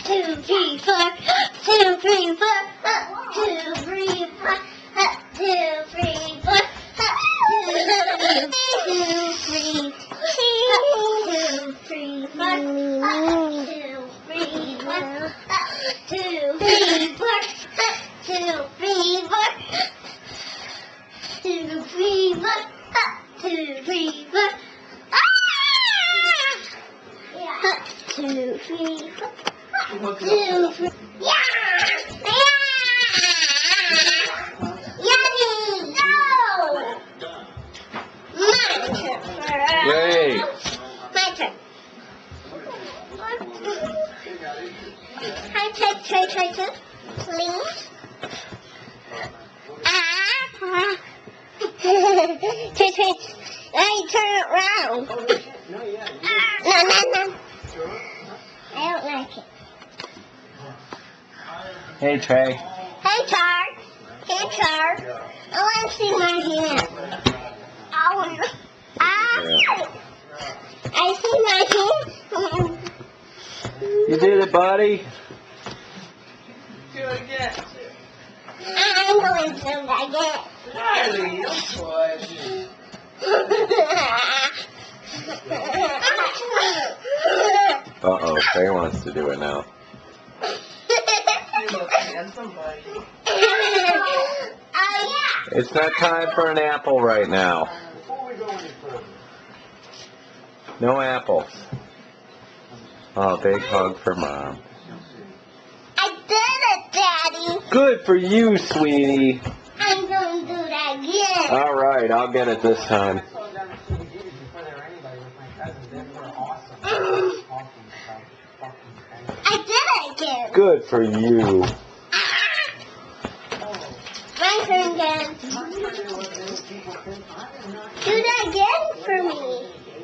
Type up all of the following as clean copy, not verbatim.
2, 3, 4. 2, 3, 4. 2, 3, 4. 2, 3, 4. 2, 3, 4. 2, 3, 4. 2, 3, 4. 2, 3, 4. 2, 3, 4. 2, 3, 4. 2, 3, 4. Ah! 2, 3, 4. 2, 3. Yeah! Yummy! No! My turn. Yay! My turn. Hi, try. Please. Try. I turn it round. No. I don't like it. Hey, Trey. Hey, Char. I want to see my hand. I see my hand. You did it, buddy. Do it again. I'm going to again. Riley, you push. Uh-oh, Trey wants to do it now. You look handsome, buddy. It's not time for an apple right now. No apples. Oh, big hug for Mom. I did it, Daddy. Good for you, sweetie. I'm going to do that again. All right, I'll get it this time. I did it again. Good for you. My turn again. Do that again for me.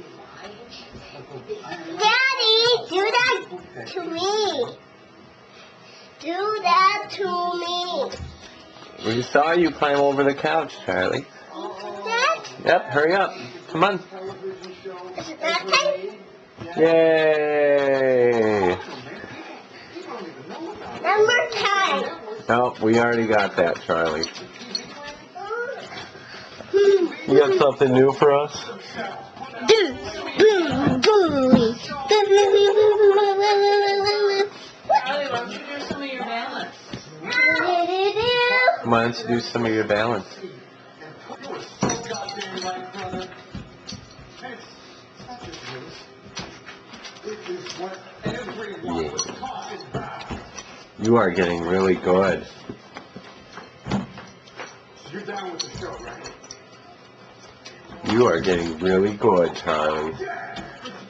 Daddy, do that to me. Do that to me. We saw you climb over the couch, Charlie. Dad, Yep, hurry up. Come on. is it that time? Yay! Number time. No, we already got that, Charlie. You got something new for us? Boom, boom, boom. Riley, why don't you do some of your balance? Why don't you do some of your balance? Yeah. You are getting really good. You're down with the show, right? You are getting really good, Charlie.